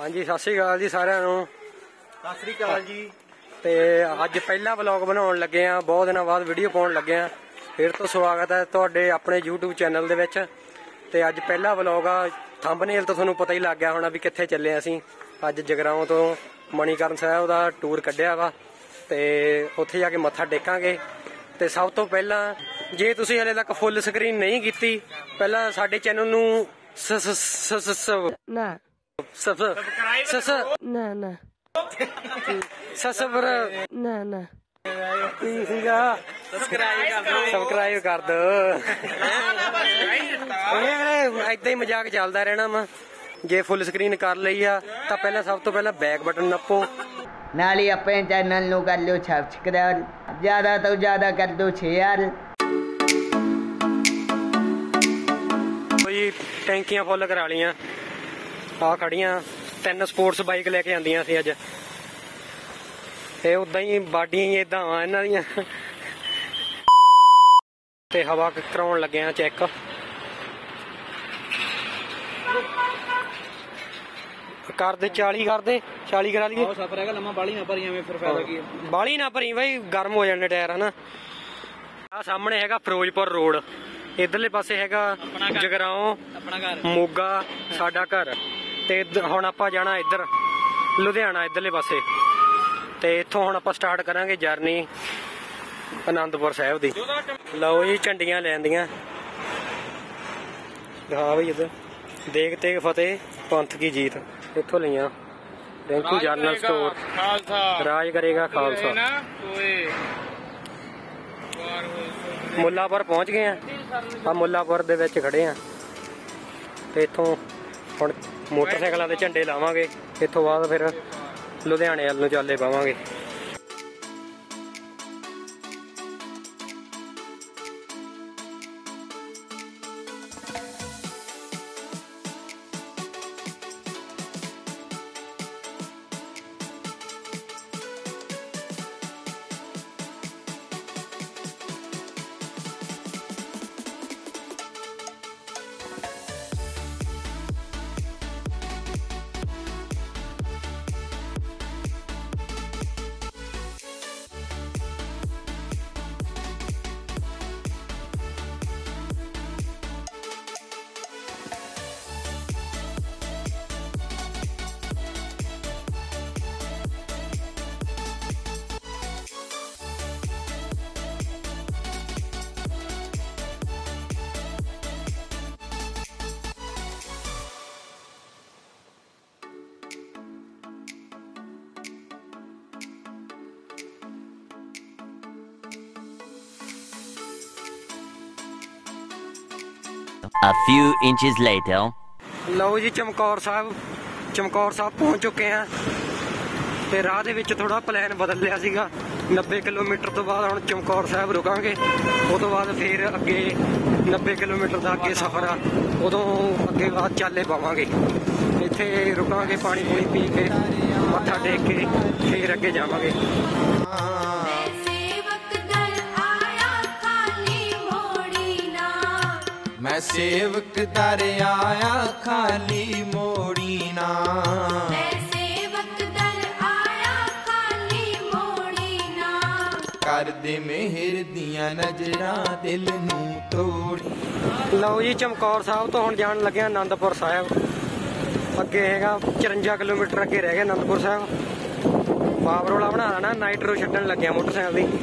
हाँ जी, सत श्री अकाल जी सारिਆਂ ਨੂੰ। सत श्री अकाल जी। ਤੇ ਅੱਜ ਪਹਿਲਾ ਵਲੌਗ ਬਣਾਉਣ ਲੱਗੇ ਆ, ਬਹੁਤ ਦਿਨਾਂ ਬਾਅਦ ਵੀਡੀਓ ਪਾਉਣ ਲੱਗੇ ਆ। ਫਿਰ ਤੋਂ ਸਵਾਗਤ ਹੈ ਤੁਹਾਡੇ ਆਪਣੇ YouTube ਚੈਨਲ ਦੇ ਵਿੱਚ। ਤੇ ਅੱਜ ਪਹਿਲਾ ਵਲੌਗ ਆ, ਥੰਬਨੇਲ ਤੋਂ ਤੁਹਾਨੂੰ ਪਤਾ ਹੀ ਲੱਗ ਗਿਆ ਹੋਣਾ ਵੀ ਕਿੱਥੇ ਚੱਲੇ ਅਸੀਂ। ਅੱਜ ਜਗਰਾਉਂ ਤੋਂ ਮਣੀਕਰਨ ਸਾਹਿਬ ਦਾ ਟੂਰ ਕੱਢਿਆ ਵਾ ਤੇ ਉੱਥੇ ਜਾ ਕੇ ਮੱਥਾ ਟੇਕਾਂਗੇ। ਤੇ ਸਭ ਤੋਂ ਪਹਿਲਾਂ ਜੇ ਤੁਸੀਂ ਹਲੇ ਤੱਕ ਫੁੱਲ ਸਕਰੀਨ ਨਹੀਂ ਕੀਤੀ, ਪਹਿਲਾਂ ਸਾਡੇ ਚੈਨਲ ਨੂੰ ਸਬਸਕ੍ਰਾਈਬ ਕਰ ਦੋ। ਏਦਾਂ ਹੀ ਮਜ਼ਾਕ ਚੱਲਦਾ ਰਹਿਣਾ ਵਾ। ਜੇ ਫੁੱਲ ਸਕਰੀਨ ਕਰ ਲਈ ਆ ਤਾਂ ਪਹਿਲਾਂ ਸਭ ਤੋਂ ਪਹਿਲਾਂ ਬੈਕ ਬਟਨ ਨੱਪੋ, ਨਾਲ ਹੀ ਆਪਣੇ ਚੈਨਲ ਨੂੰ ਕਰ ਲਿਓ ਸਬਸਕ੍ਰਾਈਬ, ਜ਼ਿਆਦਾ ਤੋਂ ਜ਼ਿਆਦਾ ਕਰ ਦਿਓ ਸ਼ੇਅਰ। ਕੋਈ ਟੈਂਕੀਆਂ ਫੁੱਲ ਕਰਾ ਲੀਆਂ, ਆ ਖੜੀਆਂ 3 ਸਪੋਰਟਸ ਬਾਈਕ ਲੈ ਕੇ ਆਂਦੀਆਂ ਸੀ ਅੱਜ। ਤੇ ਉਦਾਂ ਹੀ ਬਾਡੀਆਂ ਹੀ ਏਦਾਂ ਆ ਇਹਨਾਂ ਦੀਆਂ। ਤੇ ਹਵਾ ਕਰਾਉਣ ਲੱਗੇ ਆ ਚੈੱਕ। ਕਰਦੇ 40 ਕਰਦੇ 40 ਕਰਾ ਲਈਏ। ਸਫਰ ਹੈਗਾ ਲੰਮਾ, ਬਾਲੀ ਨਾ ਭਰੀ ਐਵੇਂ, ਫਿਰ ਫਾਇਦਾ ਕੀ ਹੈ? ਬਾਲੀ ਨਾ ਭਰੀ ਬਾਈ, ਗਰਮ ਹੋ ਜਾਣੇ ਟਾਇਰ ਹਨਾ। ਆ ਸਾਹਮਣੇ ਹੈਗਾ ਫਿਰੋਜ਼ਪੁਰ ਰੋਡ, ਇਧਰਲੇ ਪਾਸੇ ਹੈਗਾ ਜਗਰਾਉਂ ਆਪਣਾ ਘਰ, ਮੋਗਾ ਸਾਡਾ ਘਰ। ਤੇ ਹੁਣ ਆਪਾਂ ਜਾਣਾ ਇੱਧਰ ਲੁਧਿਆਣਾ ਇਧਰਲੇ ਪਾਸੇ। ਤੇ ਇੱਥੋਂ ਹੁਣ ਆਪਾਂ ਸਟਾਰਟ ਕਰਾਂਗੇ ਜਰਨੀ ਅਨੰਦਪੁਰ ਸਾਹਿਬ ਦੀ। ਲਓ ਜੀ, ਝੰਡੀਆਂ ਲੈਂਦੀਆਂ ਦਿਖਾ ਬਈ ਇੱਧਰ। ਦੇਖ ਤੇਗ ਫਤਿਹ ਪੰਥ ਕੀ ਜੀਤ ਇੱਥੋਂ ਲਈਆਂ। ਰਿੰਕੂ ਜਰਨਲ ਸਟੋਰ, ਰਾਜ ਕਰੇਗਾ ਖਾਲਸਾ। ਮੁੱਲਾਪੁਰ ਪਹੁੰਚ ਗਏ ਆ ਮੁੱਲਾਪੁਰ ਦੇ ਵਿੱਚ ਖੜੇ ਆ। ਤੇ ਇੱਥੋਂ ਹੁਣ ਮੋਟਰਸਾਈਕਲਾਂ ਦੇ ਝੰਡੇ ਲਾਵਾਂਗੇ। ਇੱਥੋਂ ਬਾਅਦ ਫਿਰ ਲੁਧਿਆਣੇ ਵੱਲ ਨੂੰ ਚਾਲੇ ਪਾਵਾਂਗੇ। A few inches later. ਲਓ ਜੀ, ਚਮਕੌਰ ਸਾਹਿਬ ਪਹੁੰਚ ਚੁੱਕੇ ਆ। ਤੇ ਰਾਹ ਦੇ ਵਿੱਚ ਥੋੜਾ ਪਲਾਨ ਬਦਲ ਲਿਆ ਸੀਗਾ। 90 ਕਿਲੋਮੀਟਰ ਤੋਂ ਬਾਅਦ ਹੁਣ ਚਮਕੌਰ ਸਾਹਿਬ ਰੁਕਾਂਗੇ। ਉਹ ਤੋਂ ਬਾਅਦ ਫਿਰ ਅੱਗੇ 90 ਕਿਲੋਮੀਟਰ ਦਾ ਅੱਗੇ ਸਫ਼ਰ ਆ, ਉਦੋਂ ਅੱਗੇ ਬਾਅਦ ਚਾਲੇ ਪਾਵਾਂਗੇ। ਇੱਥੇ ਰੁਕਾਂਗੇ, ਪਾਣੀ ਪੂਣੀ ਪੀ ਕੇ ਮੱਥਾ ਟੇਕ ਕੇ ਫਿਰ ਅੱਗੇ ਜਾਵਾਂਗੇ। मैं सेवक दर आया खाली मोड़ी ना, मैं सेवक दर आया खाली मोड़ी ना, कर दे मेहर दियां नजरां दिल नू तोड़ी। ਲਓ ਜੀ, ਚਮਕੌਰ ਸਾਹਿਬ ਤੋਂ ਹੁਣ ਜਾਣ ਲੱਗੇ ਅਨੰਦਪੁਰ ਸਾਹਿਬ। ਅੱਗੇ ਹੈਗਾ 54 ਕਿਲੋਮੀਟਰ ਅੱਗੇ ਰਹਿ ਗਿਆ ਅਨੰਦਪੁਰ ਸਾਹਿਬ। ਪਾਵਰ ਵਾਲਾ ਬਣਾ ਲੈਣਾ, ਨਾਈਟਰੋ ਛੱਡਣ ਲੱਗਿਆ ਮੋਟਰਸਾਈਕਲ ਦੀ।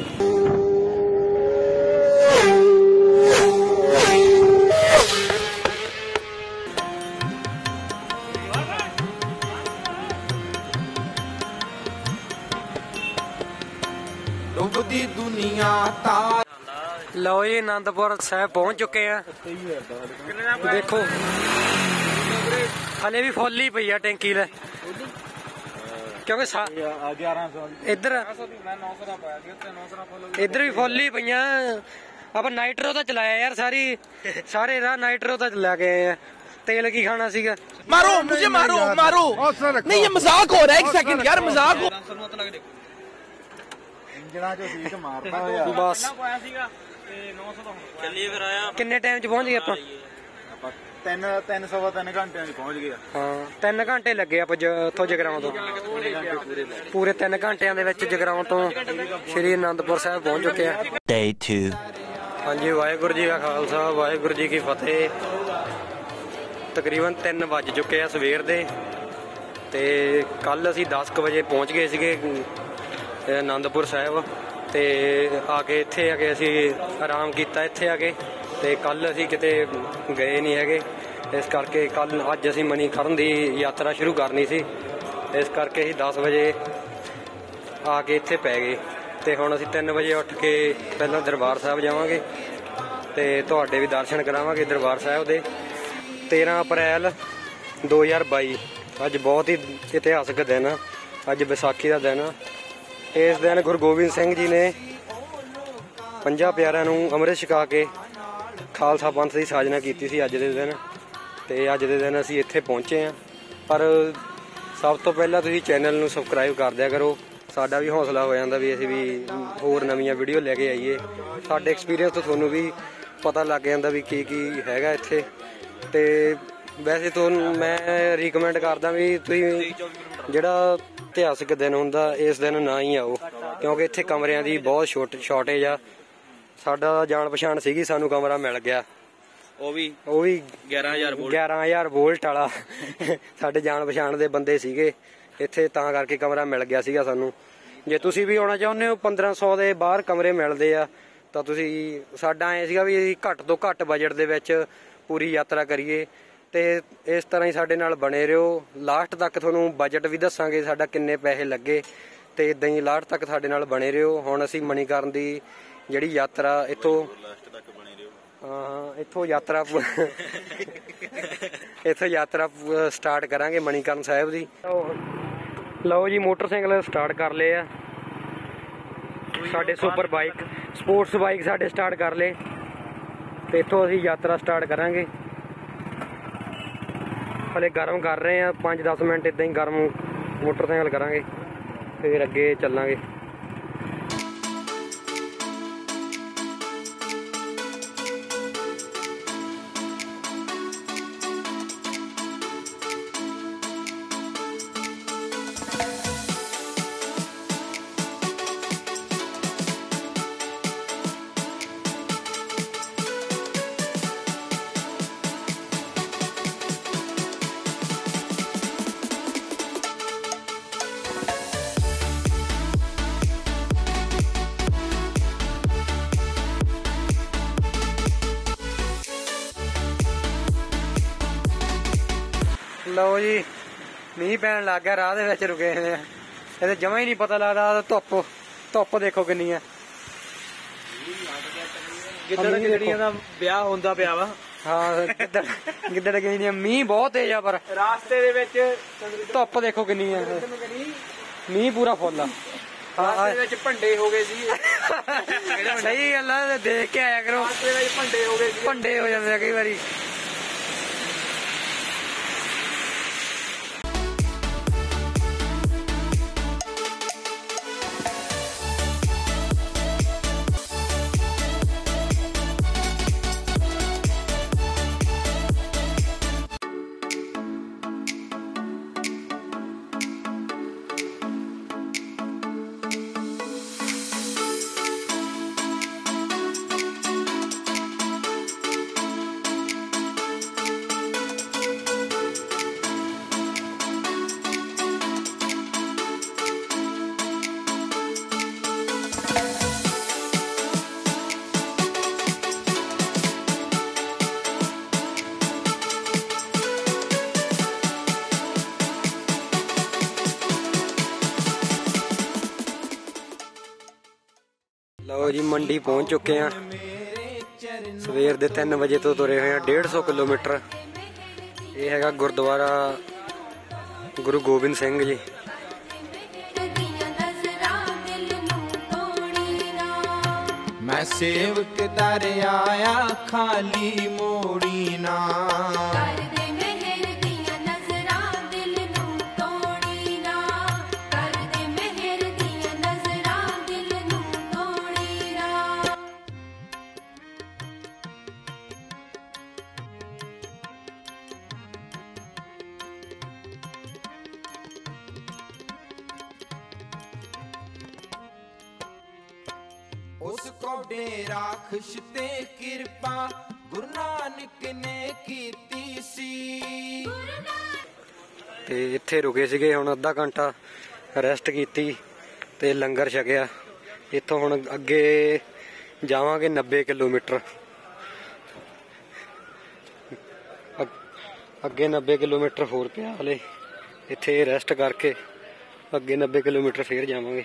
डुबदी दुनिया तार। ਲਓ ਜੀ, ਅਨੰਦਪੁਰ ਸਾਹਿਬ ਪਹੁੰਚ ਚੁੱਕੇ ਆ। ਦੇਖੋ ਹਲੇ ਵੀ ਫੁੱਲ ਹੀ ਪਈ ਆ ਟੈਂਕੀ ਲੈ, ਕਿਉਂਕਿ ਇੱਧਰ ਵੀ ਫੁੱਲ ਹੀ ਪਈਆਂ। ਆਪਾਂ ਨਾਈਟਰੋ ਤਾਂ ਚਲਾਇਆ ਯਾਰ, ਸਾਰੇ ਰਾਹ ਨਾਈਟਰੋ ਤਾਂ ਚਲਾ ਕੇ ਆਏ ਆ। तेल की खाना सीगा। मारो मुझे, मारो मारो, नहीं ये मजाक हो रहा है, एक सेकंड यार मजाक हो। बस किन्ने टाइम च पहुंच गए ਤਿੰਨ ਸਵਾ 3 ਘੰਟਿਆਂ 'ਚ ਪਹੁੰਚ ਗਏ। ਹਾਂ 3 ਘੰਟੇ ਲੱਗੇ ਆਪਾਂ ਉੱਥੋਂ ਜਗਰਾਉਂ ਤੋਂ, ਪੂਰੇ 3 ਘੰਟਿਆਂ ਦੇ ਵਿੱਚ ਜਗਰਾਉਂ ਤੋਂ ਸ਼੍ਰੀ ਅਨੰਦਪੁਰ ਸਾਹਿਬ ਪਹੁੰਚ ਚੁੱਕੇ ਆ। Day 2. ਹਾਂਜੀ, ਵਾਹਿਗੁਰੂ ਜੀ ਕਾ ਖਾਲਸਾ, ਵਾਹਿਗੁਰੂ ਜੀ ਕੀ ਫਤਿਹ। ਤਕਰੀਬਨ 3 ਵੱਜ ਚੁੱਕੇ ਆ ਸਵੇਰ ਦੇ, ਤੇ ਕੱਲ ਅਸੀਂ 10 ਕੁ ਵਜੇ ਪਹੁੰਚ ਗਏ ਸੀਗੇ ਅਨੰਦਪੁਰ ਸਾਹਿਬ, ਤੇ ਆ ਕੇ ਇੱਥੇ ਆ ਕੇ ਅਸੀਂ ਆਰਾਮ ਕੀਤਾ ਇੱਥੇ ਆ ਕੇ, ਤੇ ਕੱਲ ਅਸੀਂ ਕਿਤੇ ਗਏ ਨਹੀਂ ਹੈਗੇ। ਇਸ ਕਰਕੇ ਅੱਜ ਅਸੀਂ ਮਣੀਕਰਨ ਦੀ ਯਾਤਰਾ ਸ਼ੁਰੂ ਕਰਨੀ ਸੀ, ਇਸ ਕਰਕੇ ਅਸੀਂ 10 ਵਜੇ ਆ ਕੇ ਇੱਥੇ ਪੈ ਗਏ। ਤੇ ਹੁਣ ਅਸੀਂ 3 ਵਜੇ ਉੱਠ ਕੇ ਪਹਿਲਾਂ ਦਰਬਾਰ ਸਾਹਿਬ ਜਾਵਾਂਗੇ, ਤੇ ਤੁਹਾਡੇ ਵੀ ਦਰਸ਼ਨ ਕਰਾਵਾਂਗੇ ਦਰਬਾਰ ਸਾਹਿਬ ਦੇ। 13 ਅਪ੍ਰੈਲ 2022 ਅੱਜ ਬਹੁਤ ਹੀ ਇਤਿਹਾਸਕ ਦਿਨ ਆ, ਅੱਜ ਵਿਸਾਖੀ ਦਾ ਦਿਨ ਆ। ਇਸ ਦਿਨ ਗੁਰੂ ਗੋਬਿੰਦ ਸਿੰਘ ਜੀ ਨੇ 50 ਪਿਆਰਿਆਂ ਨੂੰ ਅੰਮ੍ਰਿਤ ਛਕਾ ਕੇ ਖਾਲਸਾ ਪੰਥ ਦੀ ਸਾਜਨਾ ਕੀਤੀ ਸੀ ਅੱਜ ਦੇ ਦਿਨ, ਤੇ ਅੱਜ ਦੇ ਦਿਨ ਅਸੀਂ ਇੱਥੇ ਪਹੁੰਚੇ ਹਾਂ। ਪਰ ਸਭ ਤੋਂ ਪਹਿਲਾਂ ਤੁਸੀਂ ਚੈਨਲ ਨੂੰ ਸਬਸਕ੍ਰਾਈਬ ਕਰ ਦਿਆ ਕਰੋ, ਸਾਡਾ ਵੀ ਹੌਸਲਾ ਹੋ ਜਾਂਦਾ ਵੀ ਅਸੀਂ ਵੀ ਹੋਰ ਨਵੀਆਂ ਵੀਡੀਓ ਲੈ ਕੇ ਆਈਏ। ਸਾਡੇ ਐਕਸਪੀਰੀਅੰਸ ਤੋਂ ਤੁਹਾਨੂੰ ਵੀ ਪਤਾ ਲੱਗ ਜਾਂਦਾ ਵੀ ਕੀ ਕੀ ਹੈਗਾ ਇੱਥੇ। ਤੇ ਵੈਸੇ ਤੁਹਾਨੂੰ ਮੈਂ ਰਿਕਮੈਂਡ ਕਰਦਾ ਵੀ ਤੁਸੀਂ ਜਿਹੜਾ ਇਤਿਹਾਸਕ ਦਿਨ ਹੁੰਦਾ ਇਸ ਦਿਨ ਨਾ ਹੀ ਆਓ, ਕਿਉਂਕਿ ਇੱਥੇ ਕਮਰਿਆਂ ਦੀ ਬਹੁਤ ਸ਼ਾਰਟੇਜ ਆ। ਸਾਡਾ ਜਾਣ ਪਛਾਣ ਸੀਗੀ, ਸਾਨੂੰ ਕਮਰਾ ਮਿਲ ਗਿਆ, ਉਹ ਵੀ 11,000 ਵੋਲਟ ਵਾਲਾ ਸਾਡੇ ਜਾਣ ਪਛਾਣ ਦੇ ਬੰਦੇ ਸੀਗੇ ਇੱਥੇ, ਤਾਂ ਕਰਕੇ ਕਮਰਾ ਮਿਲ ਗਿਆ ਸੀਗਾ ਸਾਨੂੰ। ਜੇ ਤੁਸੀਂ ਵੀ ਆਉਣਾ ਚਾਹੁੰਦੇ ਹੋ 1500 ਦੇ ਬਾਹਰ ਕਮਰੇ ਮਿਲਦੇ ਆ, ਤਾਂ ਤੁਸੀਂ ਸਾਡਾ ਐ ਸੀਗਾ ਵੀ ਘੱਟ ਤੋਂ ਘੱਟ ਬਜਟ ਦੇ ਵਿੱਚ ਪੂਰੀ ਯਾਤਰਾ ਕਰੀਏ। ਤੇ ਇਸ ਤਰ੍ਹਾਂ ਹੀ ਸਾਡੇ ਨਾਲ ਬਣੇ ਰਹੋ, ਲਾਸਟ ਤੱਕ ਤੁਹਾਨੂੰ ਬਜਟ ਵੀ ਦੱਸਾਂਗੇ ਸਾਡਾ ਕਿੰਨੇ ਪੈਸੇ ਲੱਗੇ, ਤੇ ਇਦਾਂ ਹੀ ਲਾਸਟ ਤੱਕ ਸਾਡੇ ਨਾਲ ਬਣੇ ਰਹੋ। ਹੁਣ ਅਸੀਂ ਮਣੀਕਰਨ ਦੀ ਜਿਹੜੀ ਯਾਤਰਾ ਇੱਥੋਂ ਯਾਤਰਾ ਸਟਾਰਟ ਕਰਾਂਗੇ ਮਣੀਕਰਨ ਸਾਹਿਬ ਦੀ। ਲਓ ਜੀ, ਮੋਟਰਸਾਈਕਲ ਸਟਾਰਟ ਕਰ ਲਏ ਆ ਸਾਡੇ, ਸੁਪਰ ਬਾਈਕ ਸਪੋਰਟਸ ਬਾਈਕ ਸਾਡੇ ਸਟਾਰਟ ਕਰ ਲਏ, ਤੇ ਇੱਥੋਂ ਅਸੀਂ ਯਾਤਰਾ ਸਟਾਰਟ ਕਰਾਂਗੇ। ਹਲੇ ਗਰਮ ਕਰ ਰਹੇ ਆ, 5-10 ਮਿੰਟ ਇਦਾਂ ਹੀ ਗਰਮ ਮੋਟਰਸਾਈਕਲ ਕਰਾਂਗੇ, ਫਿਰ ਅੱਗੇ ਚੱਲਾਂਗੇ। ਲਓ ਜੀ, ਮੀਂਹ ਪੈਣ ਲੱਗ ਗਿਆ, ਰਾਹ ਦੇ ਵਿੱਚ ਰੁਕੇ ਹੋਏ ਆ। ਇਹਦੇ ਜਮਾਂ ਹੀ ਨਹੀਂ ਪਤਾ ਲੱਗਦਾ, ਧੁੱਪ ਦੇਖੋ ਕਿੰਨੀ ਆ। ਗਿੱਦੜੀਆਂ ਦਾ ਵਿਆਹ ਹੁੰਦਾ ਪਿਆ ਵਾ। ਹਾਂ, ਗਿੱਦੜ ਗਈਆਂ, ਮੀਂਹ ਬਹੁਤ ਤੇਜ਼ ਆ, ਪਰ ਰਾਸਤੇ ਦੇ ਵਿੱਚ ਧੁੱਪ ਦੇਖੋ ਕਿੰਨੀ ਆ, ਮੀਂਹ ਪੂਰਾ ਫੁੱਲ ਆ। ਰਾਸਤੇ ਵਿੱਚ ਭੰਡੇ ਹੋ ਗਏ ਸੀ। ਸਹੀ ਗੱਲ ਆ, ਦੇਖ ਕੇ ਆਇਆ ਕਰੋ, ਰਾਸਤੇ ਵਿੱਚ ਭੰਡੇ ਹੋ ਗਏ ਸੀ, ਭੰਡੇ ਹੋ ਜਾਂਦੇ ਆ ਕਈ ਵਾਰੀ। ਲਓ ਜੀ, ਮੰਡੀ ਪਹੁੰਚ ਚੁੱਕੇ ਆ। ਸਵੇਰ ਦੇ 3 ਵਜੇ ਤੋਂ ਤੁਰੇ ਹੋਏ ਆ 150 ਕਿਲੋਮੀਟਰ। ਇਹ ਹੈਗਾ ਗੁਰਦੁਆਰਾ ਗੁਰੂ ਗੋਬਿੰਦ ਸਿੰਘ ਜੀ। ਮੈਂ ਸੇਵਕ ਦਰ ਆਇਆ ਖਾਲੀ ਮੋੜੀ ਨਾ। ਉਸ ਕੌਡੇ ਰਾਖਸ਼ ਤੇ ਕਿਰਪਾ ਗੁਰੂ ਨਾਨਕ ਨੇ ਕੀਤੀ ਸੀ। ਤੇ ਇੱਥੇ ਰੁਕੇ ਸੀਗੇ, ਹੁਣ ਅੱਧਾ ਘੰਟਾ ਰੈਸਟ ਕੀਤੀ ਤੇ ਲੰਗਰ ਛਕਿਆ। ਇੱਥੋਂ ਹੁਣ ਅੱਗੇ ਜਾਵਾਂਗੇ 90 ਕਿਲੋਮੀਟਰ। ਅੱਗੇ 90 ਕਿਲੋਮੀਟਰ ਹੋਰ ਪਿਆ ਹਲੇ। ਇੱਥੇ ਰੈਸਟ ਕਰਕੇ ਅੱਗੇ 90 ਕਿਲੋਮੀਟਰ ਫੇਰ ਜਾਵਾਂਗੇ।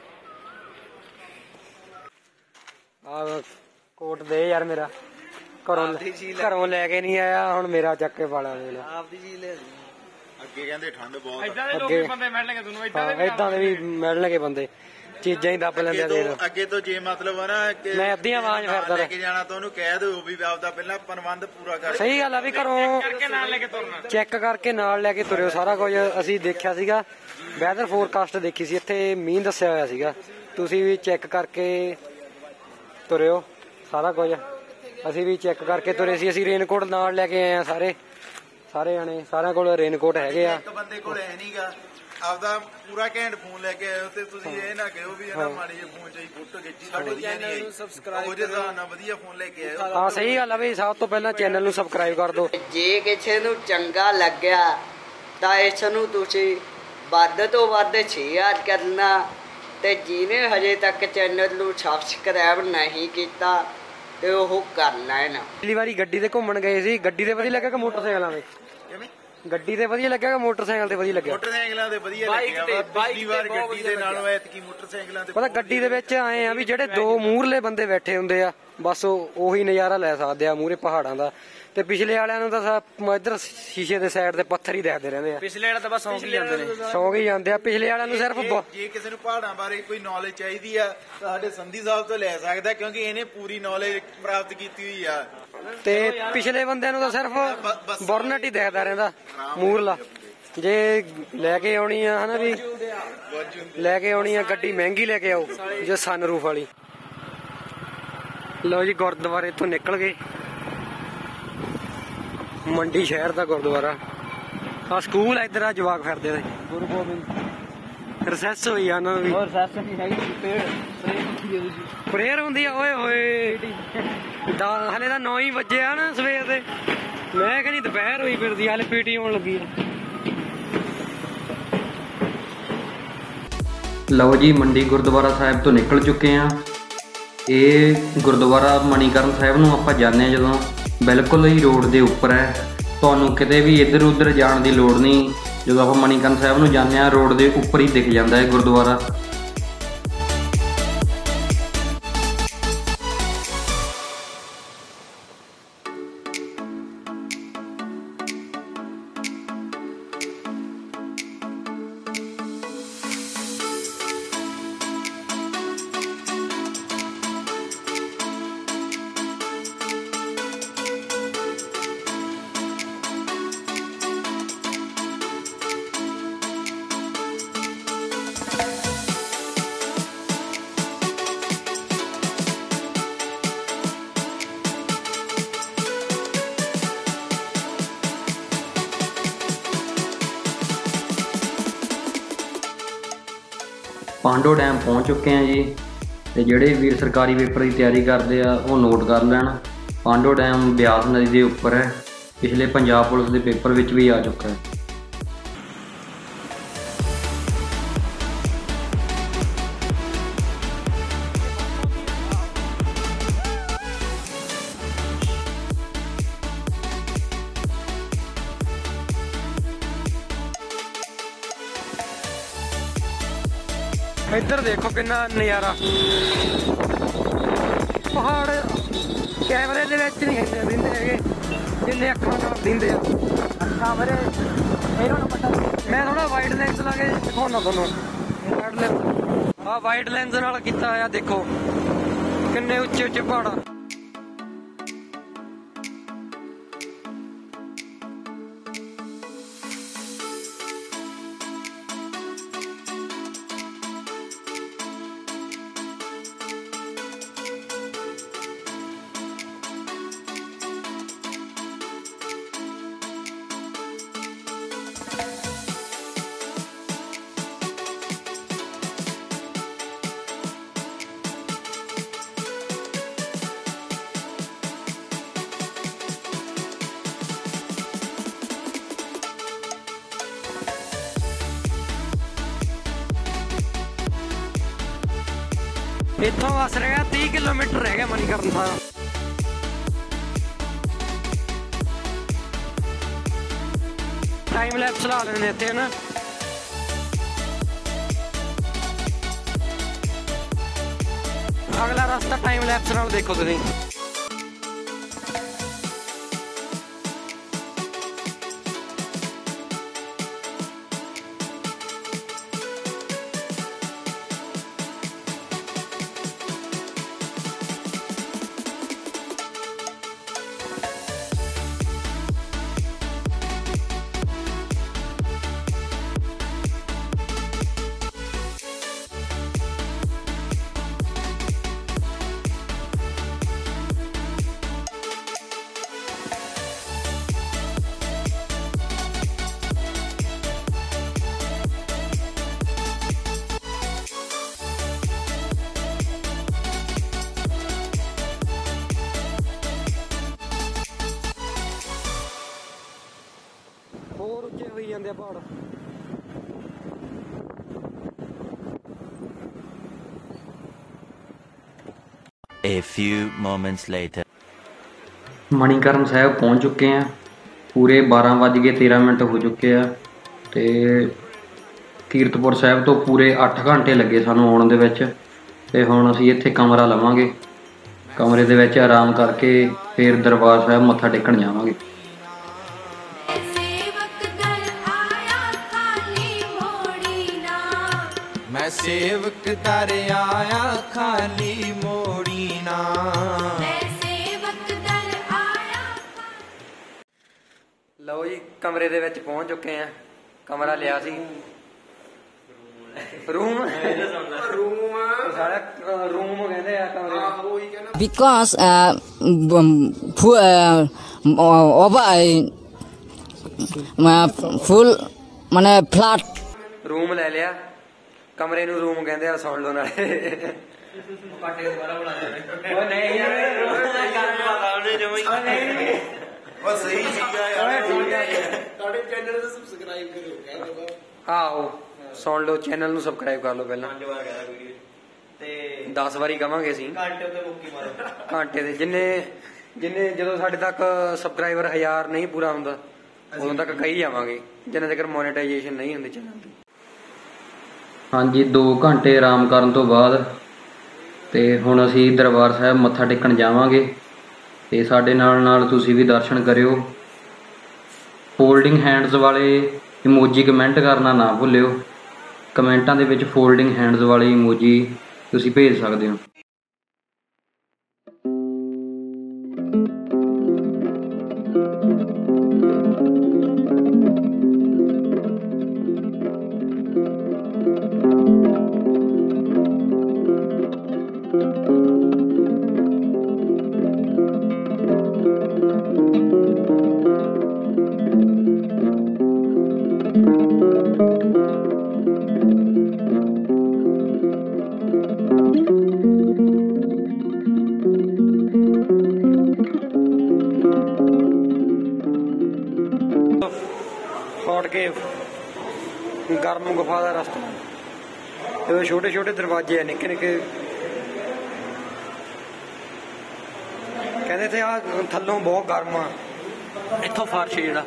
ਆ ਕੋਟ ਦੇ ਯਾਰ ਮੇਰਾ, ਘਰੋਂ ਲੈ ਕੇ ਨਹੀਂ ਆਇਆ, ਹੁਣ ਮੇਰਾ ਚੱਕ ਕੇ ਪਾਲਾ ਦੇ ਲੈ। ਆਪਦੀ ਚੀਜ਼ ਲੈ ਅੱਗੇ ਕਹਿੰਦੇ ਠੰਡ ਬਹੁਤ ਇਦਾਂ ਦੇ ਲੋਕ ਵੀ ਬੰਦੇ ਮਿਲਣਗੇ ਤੁਹਾਨੂੰ, ਏਦਾਂ ਦੇ ਵੀ ਮਿਲਣਗੇ ਬੰਦੇ, ਚੀਜ਼ਾਂ ਹੀ ਦੱਬ ਲੈਂਦੇ ਆ। ਦੇਖ ਅੱਗੇ ਤੋਂ ਜੇ ਮਤਲਬ ਆ ਨਾ ਕਿ ਮੈਂ ਅੱਧੀ ਆਵਾਜ਼ ਫਿਰਦਾ ਲੈ ਕੇ ਜਾਣਾ ਤਾਂ ਉਹਨੂੰ ਕਹਿ ਦਿਓ ਵੀ ਆਪਦਾ ਪਹਿਲਾਂ ਪ੍ਰਬੰਧ ਪੂਰਾ ਕਰ। ਸਹੀ ਗੱਲ ਆ ਵੀ ਘਰੋਂ ਨਾਲ ਲੈ ਕੇ ਤੁਰਨਾ, ਚੈੱਕ ਕਰਕੇ ਨਾਲ ਲੈ ਕੇ ਤੁਰਿਓ ਸਾਰਾ ਕੁਝ। ਅਸੀਂ ਦੇਖਿਆ ਸੀਗਾ, ਵੈਦਰ ਫੋਰਕਾਸਟ ਦੇਖੀ ਸੀ, ਇੱਥੇ ਮੀਂਹ ਦੱਸਿਆ ਹੋਇਆ ਸੀਗਾ। ਤੁਸੀਂ ਵੀ ਚੈੱਕ ਕਰਕੇ ਤੁਰਿਓ ਸਾਰਾ ਕੁਝ। ਅਸੀਂ ਵੀ ਚੈੱਕ ਕਰਕੇ ਤੁਰੇ ਸੀ। ਅਸੀਂ ਰੇਨਕੋਟ ਨਾਲ ਲੈ ਕੇ ਆਏ ਆ ਸਾਰੇ ਜਾਣੇ, ਸਾਰਿਆਂ ਕੋਲ ਰੇਨਕੋਟ ਹੈਗੇ ਆ। ਇੱਕ ਬੰਦੇ ਕੋਲ ਹੈ ਨਹੀਂਗਾ, ਆਪਦਾ ਪੂਰਾ ਘੈਂਟ ਫੋਨ ਲੈ ਕੇ ਆਇਓ ਤੇ ਤੁਸੀਂ ਇਹ ਨਾ ਕਹੋ ਵੀ ਇਹਨਾਂ ਮਾੜੀ ਜਿਹੀ ਫੋਨ 'ਚ ਹੀ ਫੋਟੋ ਖਿੱਚੀ ਤਾਂ ਵਧੀਆ ਨਹੀਂ ਆਈ। ਸਬਸਕ੍ਰਾਈਬ ਕਰੋ, ਵਧੀਆ ਫੋਨ ਲੈ ਕੇ ਆਇਓ। ਹਾਂ ਸਹੀ ਗੱਲ ਆ ਬਈ, ਸਭ ਤੋਂ ਪਹਿਲਾਂ ਚੈਨਲ ਨੂੰ ਸਬਸਕ੍ਰਾਈਬ ਕਰ ਦਿਓ। ਜੇ ਕਿਸੇ ਨੂੰ ਚੰਗਾ ਲੱਗਿਆ ਤਾਂ ਇਸ ਨੂੰ ਤੁਸੀਂ ਵੱਧ ਤੋਂ ਵੱਧ ਸ਼ੇਅਰ ਕਰਨਾ, ਤੇ ਜਿਹਨੇ ਹਜੇ ਤੱਕ ਚੈਨਲ ਨੂੰ ਸਬਸਕ੍ਰਾਈਬ ਨਹੀਂ ਕੀਤਾ ਤੇ ਉਹ ਕਰ ਲੈਣ। ਪਿਛਲੀ ਵਾਰੀ ਗੱਡੀ ਤੇ ਘੁੰਮਣ ਗਏ ਸੀ, ਗੱਡੀ ਤੇ ਵਧੀਆ ਲੱਗਿਆ ਕਿ ਮੋਟਰਸਾਈਕਲਾਂ ਤੇ? ਗੱਡੀ ਤੇ ਵਧੀਆ ਲੱਗਿਆ ਕਿ ਮੋਟਰਸਾਈਕਲ ਤੇ ਵਧੀਆ ਲੱਗਿਆ? ਮੋਟਰਸਾਈਕਲਾਂ ਤੇ ਵਧੀਆ ਲੱਗਿਆ ਵਾ, ਪਿਛਲੀ ਵਾਰ ਗੱਡੀ ਦੇ ਨਾਲੋਂ ਐਤਕੀ ਮੋਟਰਸਾਈਕਲਾਂ ਤੇ ਪਤਾ ਗੱਡੀ ਦੇ ਵਿੱਚ ਆਏ ਆ ਵੀ ਜਿਹੜੇ ਦੋ ਮੂਹਰਲੇ ਬੰਦੇ ਬੈਠੇ ਹੁੰਦੇ ਆ, ਬਸ ਉਹੀ ਨਜ਼ਾਰਾ ਲੈ ਸਕਦੇ ਆ ਮੂਹਰੇ ਪਹਾੜਾਂ ਦਾ। ਤੇ ਪਿਛਲੇ ਵਾਲਿਆਂ ਨੂੰ ਤਾਂ ਇੱਧਰ ਸ਼ੀਸ਼ੇ ਦੇ ਸਾਈਡ ਤੇ ਪੱਥਰ ਹੀ ਦੇਖਦੇ ਰਹਿੰਦੇ ਆ। ਪਿਛਲੇ ਵਾਲਾ ਤਾਂ ਬਸ ਸੌਂਕ ਹੀ ਜਾਂਦੇ ਨੇ, ਸੌਂਕ ਹੀ ਜਾਂਦੇ ਆ। ਪਿਛਲੇ ਵਾਲਿਆਂ ਨੂੰ ਸਿਰਫ ਜੇ ਕਿਸੇ ਨੂੰ ਪਹਾੜਾਂ ਬਾਰੇ ਕੋਈ ਨੌਲੇਜ ਚਾਹੀਦੀ ਆ ਤਾਂ ਸਾਡੇ ਸੰਧੀ ਸਾਹਿਬ ਤੋਂ ਲੈ ਸਕਦਾ, ਕਿਉਂਕਿ ਇਹਨੇ ਪੂਰੀ ਨੌਲੇਜ ਪ੍ਰਾਪਤ ਕੀਤੀ ਹੋਈ ਆ। ਤੇ ਪਿਛਲੇ ਬੰਦਿਆਂ ਨੂੰ ਤਾਂ ਸਿਰਫ ਬੋਰਨਟ ਹੀ ਦੇਖਦਾ ਰਹਿੰਦਾ ਮੂਹਰਲਾ। ਜੇ ਲੈ ਕੇ ਆਉਣੀ ਆ ਹਨਾ ਵੀ, ਲੈ ਕੇ ਆਉਣੀ ਆ ਗੱਡੀ ਮਹਿੰਗੀ ਲੈ ਕੇ ਆਓ ਜੇ ਸਨਰੂਫ ਵਾਲੀ। ਲਓ ਜੀ ਗੁਰਦੁਆਰੇ ਤੋਂ ਨਿਕਲ ਗਏ, ਮੰਡੀ ਸ਼ਹਿਰ ਦਾ ਗੁਰਦੁਆਰਾ। ਆ ਸਕੂਲ ਆ, ਇੱਧਰ ਆ ਜਵਾਕ ਫਿਰਦੇ ਨੇ। ਗੁਰੂ ਗੋਬਿੰਦ ਰਿਸੈਸ ਹੋਈ ਆ ਉਹਨਾਂ ਦੀ, ਹੋਰ ਸੱਸ ਨਹੀਂ ਹੈਗੀ, ਪੇੜ ਪ੍ਰੇਅਰ ਹੁੰਦੀ ਆ। ਓਏ ਹੋਏ ਹਲੇ ਤਾਂ 9 ਹੀ ਵਜੇ ਆ ਨਾ ਸਵੇਰ ਦੇ, ਮੈਂ ਕਹਿੰਦੀ ਦੁਪਹਿਰ ਹੋਈ ਫਿਰਦੀ, ਹਲੇ ਪੀਟੀ ਹੋਣ ਲੱਗੀ ਆ। ਲਓ ਜੀ ਮੰਡੀ ਗੁਰਦੁਆਰਾ ਸਾਹਿਬ ਤੋਂ ਨਿਕਲ ਚੁੱਕੇ ਆ। ਇਹ ਗੁਰਦੁਆਰਾ ਮਣੀਕਰਨ ਸਾਹਿਬ ਨੂੰ ਆਪਾਂ ਜਾਂਦੇ ਆ ਜਦੋਂ, ਬਿਲਕੁਲ ਹੀ ਰੋਡ ਦੇ ਉੱਪਰ ਹੈ। ਤੁਹਾਨੂੰ ਕਿਤੇ ਵੀ ਇੱਧਰ ਉੱਧਰ ਜਾਣ ਦੀ ਲੋੜ ਨਹੀਂ। ਜਦੋਂ ਆਪਾਂ ਮਣੀਕਰਨ ਸਾਹਿਬ ਨੂੰ ਜਾਂਦੇ ਆ, ਰੋਡ ਦੇ ਉੱਪਰ ਹੀ ਦਿਖ ਜਾਂਦਾ ਹੈ ਗੁਰਦੁਆਰਾ। ਪਾਂਡੋ ਡੈਮ ਪਹੁੰਚ ਚੁੱਕੇ ਆ ਜੀ। ਤੇ ਜਿਹੜੇ ਵੀਰ ਸਰਕਾਰੀ ਪੇਪਰ ਦੀ ਤਿਆਰੀ ਕਰਦੇ ਆ ਉਹ ਨੋਟ ਕਰ ਲੈਣ, ਪਾਂਡੋ ਡੈਮ ਬਿਆਸ ਨਦੀ ਦੇ ਉੱਪਰ ਹੈ। ਪਿਛਲੇ ਪੰਜਾਬ ਪੁਲਿਸ ਦੇ ਪੇਪਰ ਵਿੱਚ ਵੀ ਆ ਚੁੱਕਾ ਹੈ। ਇੱਧਰ ਦੇਖੋ ਕਿੰਨਾ ਨਜ਼ਾਰਾ, ਪਹਾੜ ਕੈਮਰੇ ਦੇ ਵਿੱਚ ਨਹੀਂ ਦਿੰਦੇ ਹੈਗੇ ਜਿੰਨੇ ਅੱਖਾਂ ਨਾਲ ਦਿੰਦੇ ਆ। ਅੱਖਾਂ ਮੇਰੇ ਇਹਨਾਂ ਨੂੰ ਪਤਾ, ਮੈਂ ਥੋੜਾ ਵਾਈਡ ਲੈਂਸ ਲਾ ਕੇ ਦਿਖਾਉਣਾ ਤੁਹਾਨੂੰ। ਆਹ ਵਾਈਡ ਲੈਂਸ ਨਾਲ ਕੀਤਾ ਹੋਇਆ, ਦੇਖੋ ਕਿੰਨੇ ਉੱਚੇ ਉੱਚੇ ਪਹਾੜ ਆ। ਇੱਥੋਂ ਵਸ ਰਿਹਾ 30 ਕਿਲੋਮੀਟਰ ਰਹਿ ਗਿਆ ਮਨੀਕਰਨ ਸਾਹਿਬ। ਟਾਈਮ ਲੈਪਸ ਲਾ ਲੈਂਦੇ ਨੇ ਇੱਥੇ ਨਾ। ਅਗਲਾ ਰਸਤਾ ਟਾਈਮ ਲੈਪਸ ਨਾਲ ਦੇਖੋ ਤੁਸੀਂ। ਹੋਰ ਉੱਚੇ ਹੋਈ ਜਾਂਦੇ ਆ ਪਹਾੜ। A few moments later. Manikaran ਸਾਹਿਬ ਪਹੁੰਚ ਚੁੱਕੇ ਆ। ਪੂਰੇ 12:13 ਹੋ ਚੁੱਕੇ ਆ ਤੇ ਕੀਰਤਪੁਰ ਸਾਹਿਬ ਤੋਂ ਪੂਰੇ 8 ਘੰਟੇ ਲੱਗੇ ਸਾਨੂੰ ਆਉਣ ਦੇ ਵਿੱਚ। ਤੇ ਹੁਣ ਅਸੀਂ ਇੱਥੇ ਕਮਰਾ ਲਵਾਂਗੇ। ਕਮਰੇ ਦੇ ਵਿੱਚ ਆਰਾਮ ਕਰਕੇ ਫਿਰ ਦਰਬਾਰ ਸਾਹਿਬ ਮੱਥਾ ਟੇਕਣ ਜਾਵਾਂਗੇ। मैं सेवक दर आया खाली मोड़ी ना। ਲਓ ਜੀ ਕਮਰੇ ਦੇ ਵਿੱਚ ਪਹੁੰਚ ਚੁੱਕੇ ਆ। ਕਮਰਾ ਲਿਆ ਸੀ। ਰੂਮ ਸਾਰਾ ਰੂਮ ਕਹਿੰਦੇ ਆ ਕਮਰੇ ਨੂੰ। Because full মানে flat ਰੂਮ ਲੈ ਲਿਆ। ਕਮਰੇ ਨੂੰ ਰੂਮ ਕਹਿੰਦੇ ਆ। ਸੁਣ ਲਓ ਨਾਲੇ ਉਹ ਨਹੀਂ ਯਾਰ ਉਹ ਸਹੀ ਸੀਗਾ ਯਾਰ। ਤੁਹਾਡੇ ਚੈਨਲ ਨੂੰ ਸਬਸਕ੍ਰਾਈਬ ਕਰਿਓ। ਆਹੋ ਸੁਣ ਲਓ। ਚੈਨਲ ਨੂੰ ਸਬਸਕ੍ਰਾਈਬ ਕਰ ਲਓ ਪਹਿਲਾਂ। ਤੇ 10 ਵਾਰੀ ਕਵਾਂਗੇ ਅਸੀਂ। ਘੰਟੇ ਉੱਤੇ ਮੁੱਕੀ ਮਾਰੋ। ਘੰਟੇ ਦੇ ਜਿੰਨੇ ਜਦੋਂ ਸਾਡੇ ਤੱਕ ਸਬਸਕ੍ਰਾਈਬਰ 1000 ਨਹੀਂ ਪੂਰਾ ਹੁੰਦਾ ਉਦੋਂ ਤੱਕ ਕਹੀ ਜਾਵਾਂਗੇ ਜਿੰਨੇ ਤੱਕ ਮੋਨੇਟਾਈਜੇਸ਼ਨ ਨਹੀਂ ਹੁੰਦੀ ਚੈਨਲ ਦੀ। ਹਾਂਜੀ 2 ਘੰਟੇ ਆਰਾਮ ਕਰਨ ਤੋਂ ਬਾਅਦ ਤੇ ਹੁਣ ਅਸੀਂ ਦਰਬਾਰ ਸਾਹਿਬ ਮੱਥਾ ਟੇਕਣ ਜਾਵਾਂਗੇ। ਤੇ ਸਾਡੇ ਨਾਲ ਤੁਸੀਂ ਵੀ ਦਰਸ਼ਨ ਕਰਿਓ। ਫੋਲਡਿੰਗ ਹੈਂਡਸ ਵਾਲੇ ਇਮੋਜੀ ਕਮੈਂਟ ਕਰਨਾ ਨਾ ਭੁੱਲਿਓ। ਕਮੈਂਟਾਂ ਦੇ ਵਿੱਚ ਫੋਲਡਿੰਗ ਹੈਂਡਸ ਵਾਲੀ ਇਮੋਜੀ ਤੁਸੀਂ ਭੇਜ ਸਕਦੇ ਹੋ। ਹੌਟ ਕੇਵ ਗਰਮ ਗੁਫਾ ਦਾ ਰਸਤਾ। ਇਹਦੇ ਛੋਟੇ ਛੋਟੇ ਦਰਵਾਜ਼ੇ ਆ ਨਿੱਕੇ ਨਿੱਕੇ। ਕਹਿੰਦੇ ਤੇ ਆ ਥੱਲੋਂ ਬਹੁਤ ਗਰਮ ਆ। ਇੱਥੋਂ ਫਰਸ਼ ਜਿਹੜਾ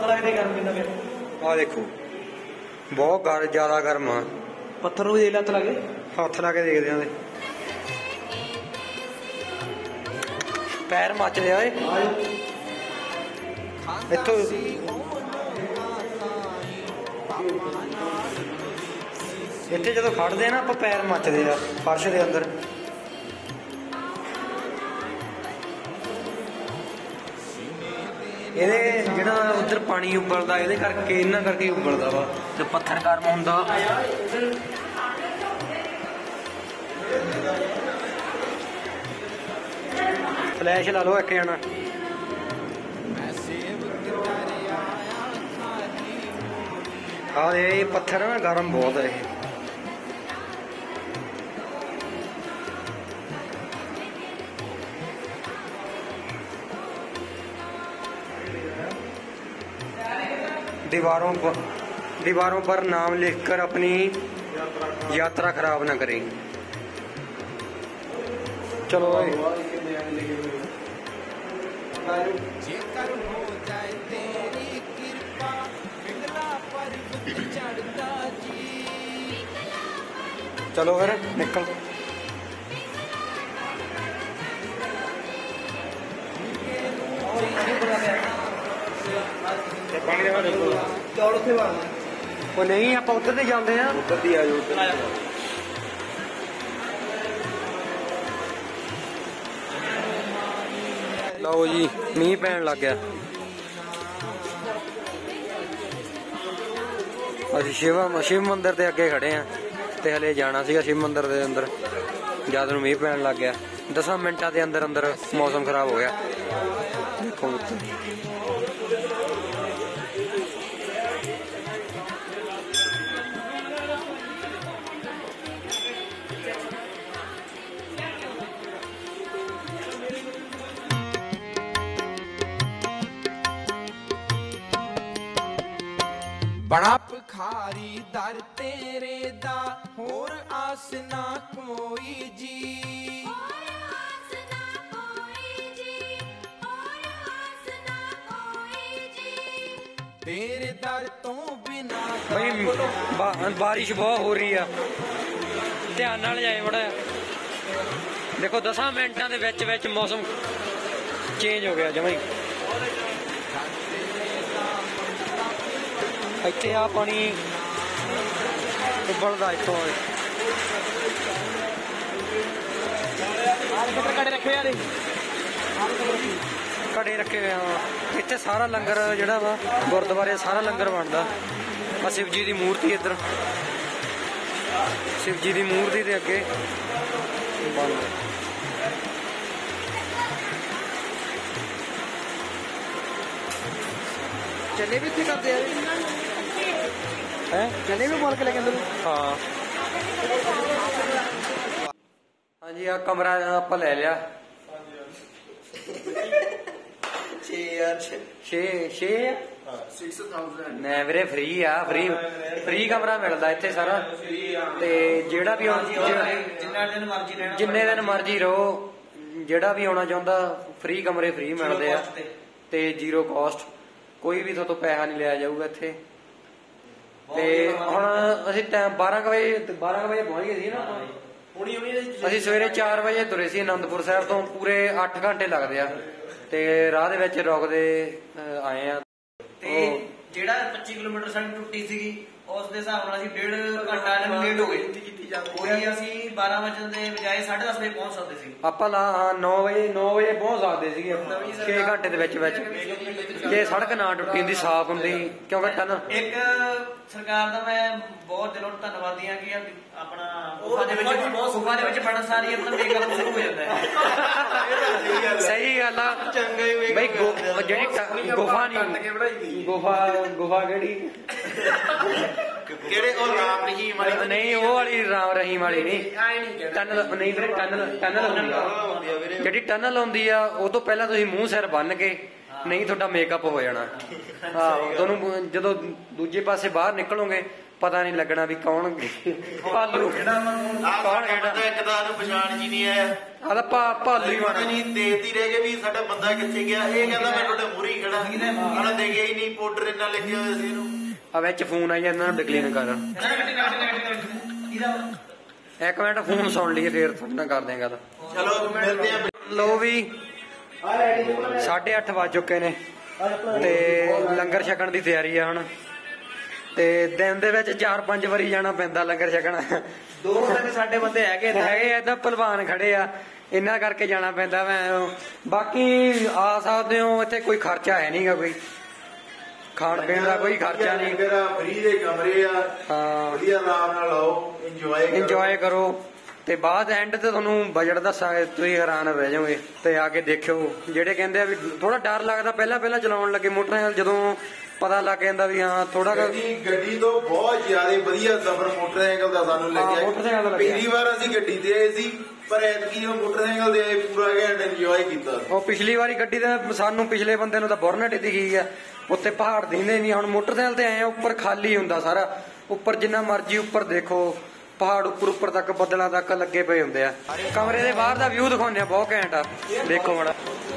ਆ ਦੇਖੋ ਬਹੁਤ ਜ਼ਿਆਦਾ ਗਰਮ ਆ। ਪੱਥਰ ਨੂੰ ਦੇ ਲੱਤ ਲੱਗੇ। ਹੱਥ ਲਾ ਕੇ ਦੇਖਦੇ ਆ। ਪੈਰ ਮੱਚਦੇ ਆ ਇੱਥੋਂ। ਇੱਥੇ ਜਦੋਂ ਖੜਦੇ ਆ ਨਾ ਆਪਾਂ ਪੈਰ ਮੱਚਦੇ ਆ ਫਰਸ਼ ਦੇ ਅੰਦਰ। ਇਹਦੇ ਜਿਹੜਾ ਉਧਰ ਪਾਣੀ ਉਬਲਦਾ ਇਹਦੇ ਕਰਕੇ ਇਹਨਾਂ ਕਰਕੇ ਉਬਲਦਾ ਵਾ ਤੇ ਪੱਥਰ ਗਰਮ ਹੁੰਦਾ। ਫਲੈਸ਼ ਲਾ ਲਓ ਇੱਕ ਜਣਾ। ਆ ਇਹ ਪੱਥਰ ਨਾ ਗਰਮ ਬਹੁਤ ਹੈ। दीवारों पर नाम लिखकर अपनी यात्रा खराब ना करें। ਚਲੋ ਓਏ जेकर हो जाए तेरी कृपा पिघला पर्वत चढ़ता जी ਚਲੋ ਫਿਰ ਨਿਕਲ ਉਹ ਨਹੀਂ ਆਪਾਂ ਉੱਧਰ ਤੇ ਜਾਂਦੇ ਆ ਉੱਧਰ ਦੀ ਆ ਜਾਓ ਲਓ ਜੀ ਮੀਂਹ ਪੈਣ ਲੱਗ ਗਿਆ ਅਸੀਂ ਸ਼ਿਵ ਮੰਦਿਰ ਦੇ ਅੱਗੇ ਖੜੇ ਆ ਤੇ ਹਲੇ ਜਾਣਾ ਸੀਗਾ ਸ਼ਿਵ ਮੰਦਿਰ ਦੇ ਅੰਦਰ ਜਦ ਨੂੰ ਮੀਂਹ ਪੈਣ ਲੱਗ ਗਿਆ 10 ਮਿੰਟਾਂ ਦੇ ਅੰਦਰ ਅੰਦਰ ਮੌਸਮ ਖਰਾਬ ਹੋ ਗਿਆ ਦੇਖੋ बड़ा भखारी दर तेरे दा होर आस ना कोई जी तेरे दर तो बिना ਬਈ ਬਾਰਿਸ਼ ਬਹੁਤ ਹੋ ਰਹੀ ਆ ਧਿਆਨ ਨਾਲ ਜਾਏ ਮੜਾ ਦੇਖੋ 10 ਮਿੰਟਾਂ ਦੇ ਵਿੱਚ ਵਿੱਚ ਮੌਸਮ ਚੇਂਜ ਹੋ ਗਿਆ ਜਮਾਂ ਹੀ ਇੱਥੇ ਆ ਪਾਣੀ ਉਬਲਦਾ ਇੱਥੋਂ ਘੜੇ ਰੱਖੇ ਹੋਏ ਆ ਇੱਥੇ ਸਾਰਾ ਲੰਗਰ ਜਿਹੜਾ ਵਾ ਗੁਰਦੁਆਰੇ ਸਾਰਾ ਲੰਗਰ ਬਣਦਾ ਆ ਸ਼ਿਵ ਜੀ ਦੀ ਮੂਰਤੀ ਇੱਧਰ ਸ਼ਿਵ ਜੀ ਦੀ ਮੂਰਤੀ ਦੇ ਅੱਗੇ ਬਣਦਾ चने भी इतने करते हैं ਹੈ चने भी बोल के लेके अंदर ਹਾਂ ਹਾਂਜੀ ਆ ਕਮਰਾ ਆਪਾਂ ਲੈ ਲਿਆ 6 यार 6 6000 ਨਾ ਵੀਰੇ ਫ੍ਰੀ ਆ ਫ੍ਰੀ ਕਮਰਾ ਮਿਲਦਾ ਇੱਥੇ ਸਾਰਾ ਤੇ ਜਿਹੜਾ ਵੀ जिन्ना दिन मर्जी रहना ਜਿੰਨੇ ਦਿਨ ਮਰਜ਼ੀ ਰਹੋ ਜਿਹੜਾ ਵੀ ਆਉਣਾ ਚਾਹੁੰਦਾ ਫ੍ਰੀ ਕਮਰੇ ਫ੍ਰੀ ਮਿਲਦੇ ਆ ਤੇ ਜ਼ੀਰੋ ਕਾਸਟ ਕੋਈ ਵੀ ਤੁਹਾਤੋਂ ਪੈਸਾ ਨਹੀਂ ਲਿਆ ਜਾਊਗਾ ਇੱਥੇ ਤੇ ਹੁਣ ਅਸੀਂ ਟਾਈਮ 12 ਵਜੇ ਪਹੁੰਚ ਗਏ ਸੀ ਨਾ ਅਸੀਂ ਸਵੇਰੇ 4 ਵਜੇ ਤੁਰੇ ਸੀ ਅਨੰਦਪੁਰ ਸਾਹਿਬ ਤੋਂ ਪੂਰੇ 8 ਘੰਟੇ ਲੱਗਦੇ ਆ ਤੇ ਰਾਹ ਦੇ ਵਿੱਚ ਰੁਕਦੇ ਆਏ ਆ ਤੇ ਜਿਹੜਾ 25 ਕਿਲੋਮੀਟਰ ਸਾਡੀ ਟੁੱਟੀ ਸੀਗੀ ਉਸ ਦੇ ਹਿਸਾਬ ਨਾਲ ਅਸੀਂ 1.5 ਘੰਟਾ ਲੇਟ ਹੋ ਗਏ ਕੋਈ ਅਸੀਂ 12 ਵਜੇ ਦੇ ਬਜਾਏ 10:30 ਵਜੇ ਪਹੁੰਚ ਸਕਦੇ ਸੀ ਆਪਾਂ 9 ਵਜੇ ਪਹੁੰਚ ਸਕਦੇ ਸੀਗੇ 6 ਘੰਟੇ ਦੇ ਵਿੱਚ ਜੇ ਸੜਕ ਨਾ ਟੁੱਟੀ ਹੁੰਦੀ ਸਾਫ਼ ਹੁੰਦੀ ਕਿਉਂਕਿ ਇੱਕ ਸਰਕਾਰ ਦਾ ਮੈਂ ਬਹੁਤ ਦਿਲੋਂ ਧੰਨਵਾਦੀ ਹਾਂ ਕਿ ਆਪਣਾ ਗੁਫਾ ਦੇ ਵਿੱਚ ਬਣਨ ਸਾਰੀ ਆਪਣਾ ਮੇਕਅਪ ਸ਼ੁਰੂ ਹੋ ਜਾਂਦਾ ਹੈ ਸਹੀ ਗੱਲ ਆ ਬਈ ਜਿਹੜੀ ਗੁਫਾ ਨਹੀਂ ਗੁਫਾ ਕਿਹੜੀ ਕਿਹੜੇ ਉਹ ਰਾਮ ਰਹੀਮ ਵਾਲੀ ਨਹੀਂ ਉਹ ਵਾਲੀ ਰਾਮ ਰਹੀਮ ਵਾਲੀ ਨਹੀਂ ਟਨਲ ਨਹੀਂ ਵੀਰੇ ਟਨਲ ਹੁੰਦੀ ਆ ਜਿਹੜੀ ਟਨਲ ਹੁੰਦੀ ਆ ਉਹ ਤੋਂ ਪਹਿਲਾਂ ਤੁਸੀਂ ਮੂੰਹ ਸਿਰ ਬੰਨ ਕੇ ਨਹੀਂ ਤੁਹਾਡਾ ਮੇਕਅਪ ਹੋ ਜਾਣਾ ਹਾਂ ਤੁਹਾਨੂੰ ਜਦੋਂ ਦੂਜੇ ਪਾਸੇ ਬਾਹਰ ਨਿਕਲੋਗੇ ਪਤਾ ਨਹੀਂ ਲੱਗਣਾ ਵੀ ਕੌਣ ਭਾਲੂ ਕੌਣ ਕਿਹੜਾ ਇੱਕ ਤਾਂ ਨੂੰ ਪਛਾਣ ਜੀ ਨਹੀਂ ਆਇਆ ਆਦਾ ਭਾਲੂ ਹੀ ਬਣਾ ਜੀ ਦੇਖਦੀ ਰਹਿ ਗਏ ਵੀ ਸਾਡਾ ਬੰਦਾ ਕਿੱਥੇ ਗਿਆ ਇਹ ਕਹਿੰਦਾ ਮੈਂ ਤੁਹਾਡੇ ਮੂਹਰੇ ਹੀ ਖੜਾ ਉਹਨੇ ਦੇਖਿਆ ਹੀ ਨਹੀਂ ਪਾਊਡਰ ਇੰਨਾ ਲੱਗਿਆ ਹੋਇਆ ਸੀ ਇਹਨੂੰ ਆ ਵਿੱਚ ਫੋਨ ਆਈ ਜਾਂਦਾ ਡਿਕਲੀਨ ਕਰ ਇੱਕ ਮਿੰਟ ਫੋਨ ਸੁਣ ਲਈਏ ਫੇਰ ਤੁਹਾਡੇ ਨਾਲ ਕਰਦੇ ਆਂ ਗੱਲ ਚਲੋ ਮਿਲਦੇ ਆ ਲੋ ਵੀ 8:30 ਵੱਜ ਚੁੱਕੇ ਨੇ ਤੇ ਲੰਗਰ ਛਕਣ ਦੀ ਤਿਆਰੀ ਆ ਹੁਣ ਤੇ ਦਿਨ ਦੇ ਵਿੱਚ 4-5 ਵਾਰੀ ਜਾਣਾ ਪੈਂਦਾ ਲੰਗਰ ਛਕਣ 2 ਦਿਨ ਸਾਡੇ ਬੰਦੇ ਹੈਗੇ ਏਦਾਂ ਭਲਵਾਨ ਖੜੇ ਆ ਇਹਨਾਂ ਕਰਕੇ ਜਾਣਾ ਪੈਂਦਾ ਮੈਂ ਬਾਕੀ ਆ ਸਕਦੇ ਹੋ ਇੱਥੇ ਕੋਈ ਖਰਚਾ ਹੈ ਨਹੀਂਗਾ ਕੋਈ ਖਾਣ ਪੀਣ ਦਾ ਕੋਈ ਖਰਚਾ ਨਹੀਂ ਮੇਰਾ ਫ੍ਰੀ ਦੇ ਕਮਰੇ ਆ ਹਾਂ ਵਧੀਆ ਆਰਾਮ ਨਾਲ ਆਓ ਇੰਜੋਏ ਕਰੋ ਤੇ ਬਾਅਦ ਐਂਡ ਤੇ ਤੁਹਾਨੂੰ ਬਜਟ ਦੱਸਾਂਗੇ ਤੁਸੀਂ ਹੈਰਾਨ ਰਹਿ ਜਾਓਗੇ ਤੇ ਆ ਕੇ ਦੇਖਿਓ ਜਿਹੜੇ ਕਹਿੰਦੇ ਆ ਵੀ ਥੋੜਾ ਡਰ ਲੱਗਦਾ ਪਹਿਲਾਂ ਚਲਾਉਣ ਲੱਗੇ ਮੋਟਰਸਾਈਕਲ ਜਦੋਂ ਪਤਾ ਲੱਗ ਜਾਂਦਾ ਵੀ ਹਾਂ ਥੋੜਾ ਗੱਡੀ ਤੋਂ ਬਹੁਤ ਜ਼ਿਆਦਾ ਵਧੀਆ ਸਫ਼ਰ ਮੋਟਰਸਾਈਕਲ ਦਾ ਸਾਨੂੰ ਲੱਗਿਆ ਪਹਿਲੀ ਵਾਰ ਅਸੀਂ ਗੱਡੀ ਤੇ ਆਏ ਸੀ ਪਰ ਐਤਕੀ ਉਹ ਮੋਟਰਸਾਈਕਲ ਦੇ ਆਏ ਪੂਰਾ ਘੈਂਟ ਇੰਜੋਏ ਕੀਤਾ ਉਹ ਪਿਛਲੀ ਵਾਰੀ ਗੱਡੀ ਦਾ ਸਾਨੂੰ ਪਿਛਲੇ ਬੰਦੇ ਨੂੰ ਤਾਂ ਬੋਰਨਟ ਹੀ ਦਿਖੀ ਆ ਉੱਤੇ ਪਹਾੜ ਦਿਖਦੇ ਨਹੀਂ ਹੁਣ ਮੋਟਰਸਾਈਕਲ ਤੇ ਆਏ ਆ ਉੱਪਰ ਖਾਲੀ ਹੁੰਦਾ ਸਾਰਾ ਉੱਪਰ ਜਿੰਨਾ ਮਰਜ਼ੀ ਉੱਪਰ ਦੇਖੋ ਪਹਾੜ ਉੱਪਰ ਤੱਕ ਬੱਦਲਾਂ ਤੱਕ ਲੱਗੇ ਪਏ ਹੁੰਦੇ ਆ। ਕਮਰੇ ਦੇ ਬਾਹਰ ਦਾ ਵਿਊ ਦਿਖਾਉਂਦੇ ਆ, ਬਹੁਤ ਘੈਂਟ ਆ। ਦੇਖੋ ਮਾੜਾ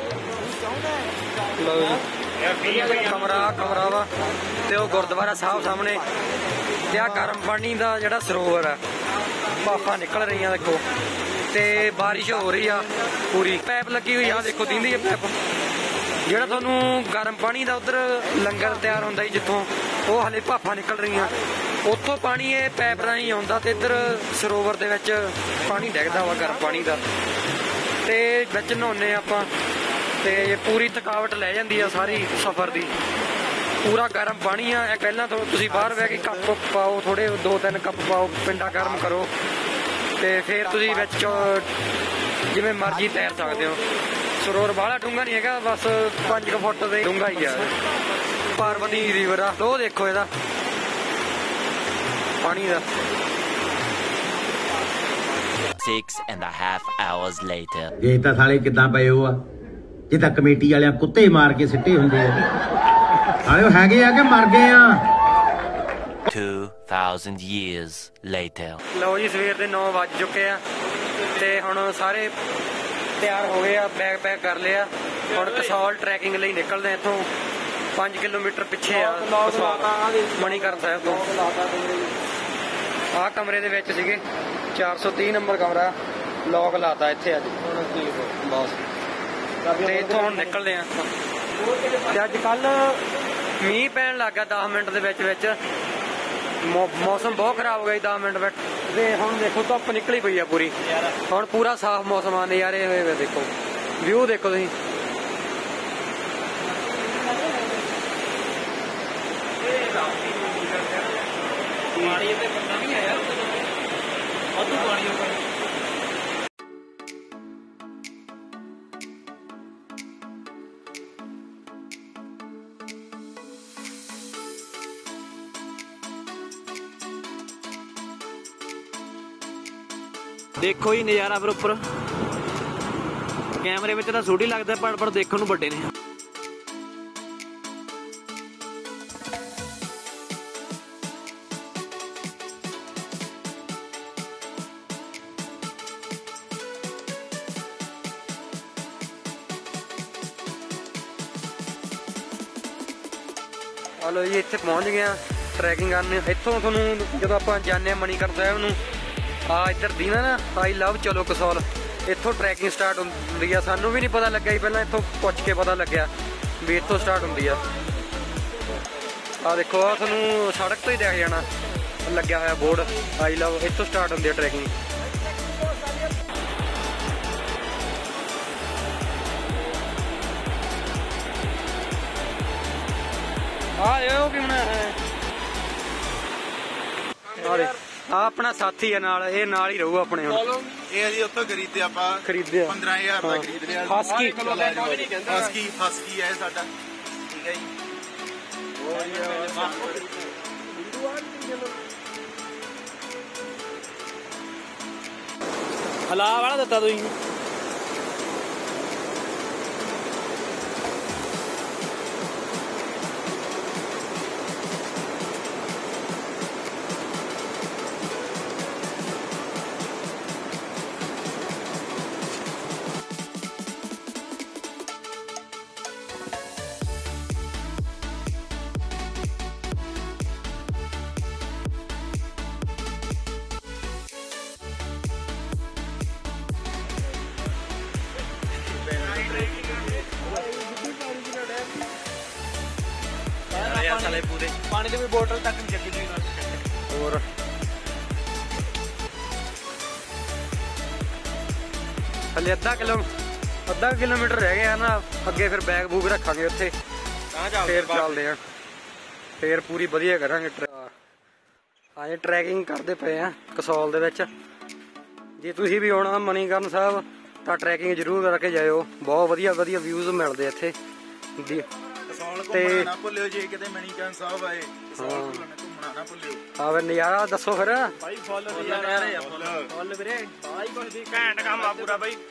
ਕਮਰਾ ਵਾ ਤੇ ਉਹ ਗੁਰਦੁਆਰਾ ਸਾਹਿਬ ਸਾਹਮਣੇ ਤੇ ਆ ਗਰਮ ਪਾਣੀ ਦਾ ਜਿਹੜਾ ਸਰੋਵਰ ਆ, ਭਾਫਾਂ ਨਿਕਲ ਰਹੀਆਂ ਦੇਖੋ, ਤੇ ਬਾਰਿਸ਼ ਹੋ ਰਹੀ ਆ ਪੂਰੀ। ਪੈਪ ਲੱਗੀ ਹੋਈ ਆ, ਦੇਖੋ ਦਿੰਦੀ ਆ ਪੈਪ, ਜਿਹੜਾ ਤੁਹਾਨੂੰ ਗਰਮ ਪਾਣੀ ਦਾ ਉਧਰ ਲੰਗਰ ਤਿਆਰ ਹੁੰਦਾ ਜੀ ਜਿੱਥੋਂ, ਉਹ ਹਲੇ ਭਾਫਾਂ ਨਿਕਲ ਰਹੀਆਂ, ਉੱਥੋਂ ਪਾਣੀ ਇਹ ਪੈਪ ਰਾਹੀਂ ਆਉਂਦਾ ਤੇ ਇੱਧਰ ਸਰੋਵਰ ਦੇ ਵਿੱਚ ਪਾਣੀ ਡਿੱਗਦਾ ਵਾ ਗਰਮ ਪਾਣੀ ਦਾ, ਤੇ ਵਿੱਚ ਨਹਾਉਂਦੇ ਆਪਾਂ ਤੇ ਪੂਰੀ ਥਕਾਵਟ ਲੈ ਜਾਂਦੀ ਆ ਸਾਰੀ ਸਫ਼ਰ ਦੀ। ਪੂਰਾ ਗਰਮ ਪਾਣੀ ਆ। ਇਹ ਪਹਿਲਾਂ ਤੋਂ ਤੁਸੀਂ ਬਾਹਰ ਬਹਿ ਕੇ ਕੱਪ ਪਾਓ, ਥੋੜੇ 2-3 ਕੱਪ ਪਾਓ, ਪਿੰਡਾ ਗਰਮ ਕਰੋ ਤੇ ਫਿਰ ਤੁਸੀਂ ਵਿੱਚ ਜਿਵੇਂ ਮਰਜ਼ੀ ਤੈਰ ਸਕਦੇ ਹੋ। ਸਰੋਵਰ ਬਾਹਲਾ ਡੂੰਘਾ ਨਹੀਂ ਹੈਗਾ, ਬਸ 5 ਫੁੱਟ ਦੇ ਡੂੰਘਾ ਹੀ ਆ। ਪਾਰਵਤੀ ਰਿਵਰ ਆ, ਉਹ ਦੇਖੋ ਇਹਦਾ ਪਾਣੀ ਦਾ। 6.5 hours later. ਇਹ ਤਾਂ ਸਾਲੇ ਕਿੱਦਾਂ ਪਏ ਹੋ ਆ, ਇਹ ਤਾਂ ਕਮੇਟੀ ਵਾਲਿਆਂ ਕੁੱਤੇ ਮਾਰ ਕੇ ਸਿੱਟੇ ਹੁੰਦੇ ਆ। ਸਾਲੇ ਉਹ ਹੈਗੇ ਆ ਕਿ ਮਰ ਗਏ ਆ। 2000 years later. ਲਓ ਜੀ, ਸਵੇਰ ਦੇ 9 ਵੱਜ ਚੁੱਕੇ ਆ ਤੇ ਹੁਣ ਸਾਰੇ ਤਿਆਰ ਹੋ ਗਏ ਆ, ਬੈਗ ਪੈਕ ਕਰ ਲਿਆ। ਹੁਣ ਕਸੌਲ ਟਰੈਕਿੰਗ ਲਈ ਨਿਕਲਦੇ ਆ। ਇੱਥੋਂ 5 ਕਿਲੋਮੀਟਰ ਪਿੱਛੇ ਆ ਮਣੀਕਰਨ ਸਾਹਿਬ ਤੋਂ। ਆਹ ਕਮਰੇ ਦੇ ਵਿੱਚ ਸੀਗੇ, 430 ਨੰਬਰ ਕਮਰਾ, ਲੋਕ ਲਾਤਾ ਇੱਥੇ ਅੱਜ ਬਸ। ਤੇ ਇੱਥੋਂ ਹੁਣ ਨਿਕਲਦੇ ਆ। ਤੇ ਅੱਜ ਕੱਲ ਮੀਂਹ ਪੈਣ ਲੱਗ ਗਿਆ 10 ਮਿੰਟ ਦੇ ਵਿੱਚ ਮੌਸਮ ਬਹੁਤ ਖਰਾਬ ਹੋ ਗਿਆ 10 ਮਿੰਟ ਵਿੱਚ, ਤੇ ਹੁਣ ਦੇਖੋ ਧੁੱਪ ਨਿਕਲੀ ਪਈ ਆ ਪੂਰੀ। ਹੁਣ ਪੂਰਾ ਸਾਫ਼ ਮੌਸਮ ਆ, ਨਜ਼ਾਰੇ ਹੋਏ ਵੇ। ਦੇਖੋ ਵਿਊ ਦੇਖੋ ਤੁਸੀਂ। ਪਾਣੀ ਤੇ ਪਤਾ ਨਹੀਂ ਆਇਆ ਵਾਧੂ ਪਾਣੀ ਉੱਪਰ। ਦੇਖੋ ਜੀ ਨਜ਼ਾਰਾ ਫਿਰ ਉੱਪਰ। ਕੈਮਰੇ ਵਿੱਚ ਤਾਂ ਛੋਟੀ ਲੱਗਦਾ, ਪਰ ਦੇਖਣ ਨੂੰ ਵੱਡੇ ਨੇ। ਹਲੋ ਜੀ, ਇੱਥੇ ਪਹੁੰਚ ਗਏ ਆ ਟਰੈਕਿੰਗ ਕਰਨ। ਇੱਥੋਂ ਤੁਹਾਨੂੰ ਜਦੋਂ ਆਪਾਂ ਜਾਂਦੇ ਆ ਮਣੀਕਰਨ ਸਾਹਿਬ ਨੂੰ, ਆ ਇੱਧਰ ਦੀ ਨਾ ਆਈ ਲਵ ਚਲੋ ਕਸੌਲ, ਇੱਥੋਂ ਟਰੈਕਿੰਗ ਸਟਾਰਟ ਹੁੰਦੀ ਆ। ਸਾਨੂੰ ਵੀ ਨਹੀਂ ਪਤਾ ਲੱਗਿਆ ਜੀ, ਪਹਿਲਾਂ ਇੱਥੋਂ ਪੁੱਛ ਕੇ ਪਤਾ ਲੱਗਿਆ ਵੀ ਇੱਥੋਂ ਸਟਾਰਟ ਹੁੰਦੀ ਆ। ਆ ਦੇਖੋ, ਆ ਤੁਹਾਨੂੰ ਸੜਕ ਤੋਂ ਹੀ ਦਿਖ ਜਾਣਾ ਲੱਗਿਆ ਹੋਇਆ ਬੋਰਡ, ਆਈ ਲਵ, ਇੱਥੋਂ ਸਟਾਰਟ ਹੁੰਦੀ ਆ ਟਰੈਕਿੰਗ। ਆ ਕੀ ਬਣਾਇਆ ਹੈ? ਆ ਆਪਣਾ ਸਾਥੀ ਆ ਨਾਲ, ਇਹ ਨਾਲ ਹੀ ਰਹੂ ਆਪਣੇ। ਹੁਣ ਇਹ ਅਸੀਂ ਉੱਥੋਂ ਖਰੀਦਿਆ, ਆਪਾਂ ਖਰੀਦਿਆ 15000 ਦਾ ਖਰੀਦ ਲਿਆ। ਹਸਕੀ ਹਸਕੀ ਹੈ ਸਾਡਾ, ਠੀਕ ਹੈ ਜੀ। ਹਲਾ ਵਾਲਾ ਦਿੱਤਾ ਤੁਸੀਂ। ਪਾਣੀ ਦੀ ਵੀ ਬੋਤਲ ਤੱਕ ਨਹੀਂ ਚੱਕੀ ਦੀ ਹੋਰ। ਹਲੇ ਅੱਧਾ ਕਿਲੋਮੀਟਰ ਰਹਿ ਗਿਆ ਨਾ ਅੱਗੇ, ਫਿਰ ਬੈਗ ਬੂਗ ਰੱਖਾਂਗੇ ਉੱਥੇ, ਫੇਰ ਚੱਲਦੇ ਆ, ਫੇਰ ਪੂਰੀ ਵਧੀਆ ਕਰਾਂਗੇ। ਆਏ ਟਰੈਕਿੰਗ ਕਰਦੇ ਪਏ ਆ ਕਸੌਲ ਦੇ ਵਿੱਚ। ਜੇ ਤੁਸੀਂ ਵੀ ਆਉਣਾ ਮਣੀਕਰਨ ਸਾਹਿਬ ਤਾਂ ਟਰੈਕਿੰਗ ਜ਼ਰੂਰ ਕਰਕੇ ਜਾਇਓ, ਬਹੁਤ ਵਧੀਆ ਵਿਊਜ਼ ਮਿਲਦੇ ਇੱਥੇ। ਤੇ ਨਾ ਭੁੱਲਿਓ ਜੇ ਕਿਤੇ ਮਣੀਕਰਨ ਸਾਹਿਬ ਆਏ, ਘੁੰਮਣਾ ਨਾ ਭੁੱਲਿਓ। ਆ ਵੇ ਨਜ਼ਾਰਾ ਦੱਸੋ ਫਿਰ ਬਾਈ। ਫੁੱਲ ਨਜ਼ਾਰੇ ਆ, ਫੁੱਲ ਵੀਰੇ, ਬਾਈ ਕੁਝ ਦੀ ਘੈਂਟ ਕੰਮ ਆ ਪੂਰਾ ਬਾਈ।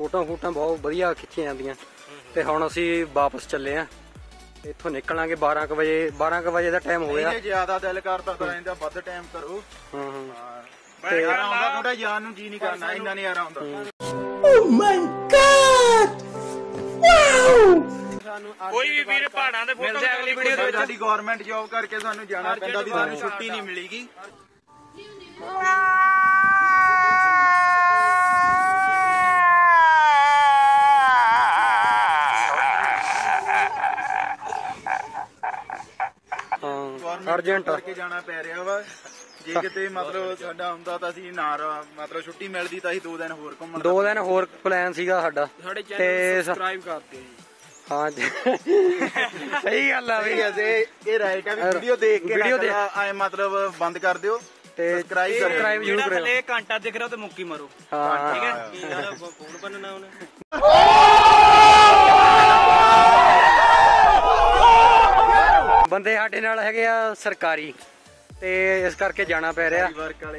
ਫੋਟੋਆਂ ਬਹੁਤ ਵਧੀਆ ਖਿੱਚੀਆਂ ਜਾਂਦੀਆਂ। ਤੇ ਹੁਣ ਅਸੀਂ ਵਾਪਸ ਚੱਲੇ ਆ, ਇੱਥੋਂ ਨਿਕਲਾਂਗੇ 12 ਕੁ ਵਜੇ ਦਾ ਟਾਈਮ ਹੋ ਗਿਆ। ਜੇ ਜ਼ਿਆਦਾ ਦਿਲ ਕਰਦਾ ਤਾਂ ਇਹਦਾ ਵੱਧ ਟਾਈਮ ਕਰੋ। ਤੇ ਆਉਂਦਾ ਥੋੜਾ ਜਾਨ ਨੂੰ ਜੀ ਨਹੀਂ ਕਰਨਾ, ਇੰਨਾ ਨਹੀਂ ਆਰਾ ਹੁੰਦਾ। Oh my God! ਕੋਈ ਵੀ ਵੀਰ ਪਹਾੜਾਂ ਦੇ ਫੋਟੋ ਅਗਲੀ ਵੀਡੀਓ ਦੇ ਵਿੱਚ। ਸਾਡੀ ਗਵਰਨਮੈਂਟ ਜੌਬ ਕਰਕੇ ਸਾਨੂੰ ਜਾਣਾ ਪੈਂਦਾ ਵੀ ਸਾਨੂੰ ਛੁੱਟੀ ਨਹੀਂ ਮਿਲੇਗੀ। ਅਰਜੈਂਟ ਕਰਕੇ ਜਾਣਾ ਪੈ ਰਿਹਾ ਵਾ। ਜੇ ਕਿਤੇ ਮਤਲਬ ਸਾਡਾ ਹੁੰਦਾ ਤਾਂ ਅਸੀਂ ਮਤਲਬ ਛੁੱਟੀ ਮਿਲਦੀ ਤਾਂ ਅਸੀਂ 2 ਦਿਨ ਹੋਰ ਘੁੰਮਣ 2 ਦਿਨ ਹੋਰ ਪਲਾਨ ਸੀਗਾ ਸਾਡਾ। ਤੇ ਸਬਸਕ੍ਰਾਈਬ ਕਰਦੇ ਜੀ। ਹਾਂ ਜੀ ਸਹੀ ਗੱਲ ਆ ਵੀ। ਇਹ ਰਾਈਟ ਆ ਵੀ ਵੀਡੀਓ ਦੇਖ ਕੇ ਆਏ ਮਤਲਬ ਬੰਦ ਕਰ ਦਿਓ ਤੇ ਸਬਸਕ੍ਰਾਈਬ ਜ਼ਰੂਰ ਕਰਿਓ। ਥੱਲੇ ਘੰਟਾ ਦਿਖ ਰਿਹਾ ਤੇ ਮੁੱਕੀ ਮਾਰੋ। ਹਾਂ ਠੀਕ ਹੈ। ਕੀ ਯਾਰ ਫੋਨ ਬੰਨਣਾ ਉਹਨੇ। ਬੰਦੇ ਸਾਡੇ ਨਾਲ ਹੈਗੇ ਆ ਸਰਕਾਰੀ, ਤੇ ਇਸ ਕਰਕੇ ਜਾਣਾ ਪੈ ਰਿਹਾ।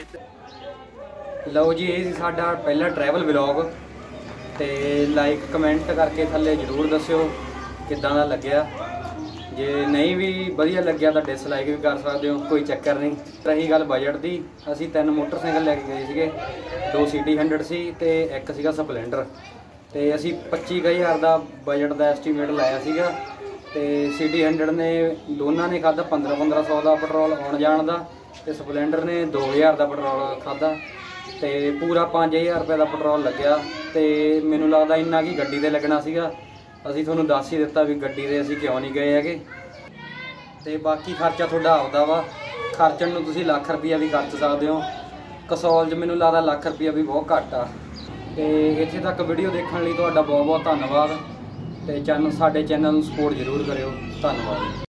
ਲਓ ਜੀ, ਇਹ ਸੀ ਸਾਡਾ ਪਹਿਲਾ ਟਰੈਵਲ ਵਲੌਗ। ਤੇ ਲਾਈਕ ਕਮੈਂਟ ਕਰਕੇ ਥੱਲੇ ਜ਼ਰੂਰ ਦੱਸਿਓ ਕਿੱਦਾਂ ਦਾ ਲੱਗਿਆ। ਜੇ ਨਹੀਂ ਵੀ ਵਧੀਆ ਲੱਗਿਆ ਤਾਂ ਡਿਸਲਾਈਕ ਵੀ ਕਰ ਸਕਦੇ ਹੋ, ਕੋਈ ਚੱਕਰ ਨਹੀਂ। ਰਹੀ ਗੱਲ ਬਜਟ ਦੀ, ਅਸੀਂ 3 ਮੋਟਰਸਾਈਕਲ ਲੈ ਕੇ ਗਏ ਸੀਗੇ। 2 ਸਿਟੀ 100 ਸੀ ਤੇ ਇੱਕ ਸੀਗਾ ਸਪਲੈਂਡਰ। ਤੇ ਅਸੀਂ 25,000 ਦਾ ਬਜਟ ਦਾ ਐਸਟੀਮੇਟ ਲਾਇਆ ਸੀਗਾ। ਤੇ ਸਿਟੀ 100 ਨੇ ਦੋਨਾਂ ਨੇ ਖਾਧਾ 1500 ਦਾ ਪੈਟਰੋਲ ਆਉਣ ਜਾਣ ਦਾ, ਤੇ ਸਪਲੈਂਡਰ ਨੇ 2000 ਦਾ ਪੈਟਰੋਲ ਖਾਧਾ। ਤੇ ਪੂਰਾ 5000 ਰੁਪਏ ਦਾ ਪੈਟਰੋਲ ਲੱਗਿਆ। ਤੇ ਮੈਨੂੰ ਲੱਗਦਾ ਇੰਨਾ ਕੀ ਗੱਡੀ ਤੇ ਲੱਗਣਾ ਸੀਗਾ। ਅਸੀਂ ਤੁਹਾਨੂੰ ਦੱਸ ਹੀ ਦਿੱਤਾ ਵੀ ਗੱਡੀ ਤੇ ਅਸੀਂ ਕਿਉਂ ਨਹੀਂ ਗਏ ਹੈਗੇ। ਤੇ ਬਾਕੀ ਖਰਚਾ ਤੁਹਾਡਾ ਆਪਦਾ ਵਾ, ਖਰਚਣ ਨੂੰ ਤੁਸੀਂ ਲੱਖ ਰੁਪਈਆ ਵੀ ਖਰਚ ਸਕਦੇ ਹੋ। ਕਸੌਲ 'ਚ ਮੈਨੂੰ ਲੱਗਦਾ ਲੱਖ ਰੁਪਈਆ ਵੀ ਬਹੁਤ ਘੱਟ ਆ। ਤੇ ਇੱਥੇ ਤੱਕ ਵੀਡੀਓ ਦੇਖਣ ਲਈ ਤੁਹਾਡਾ ਬਹੁਤ ਧੰਨਵਾਦ। ਤੇ ਸਾਡੇ ਚੈਨਲ ਨੂੰ ਸਪੋਰਟ ਜ਼ਰੂਰ ਕਰਿਓ। ਧੰਨਵਾਦ।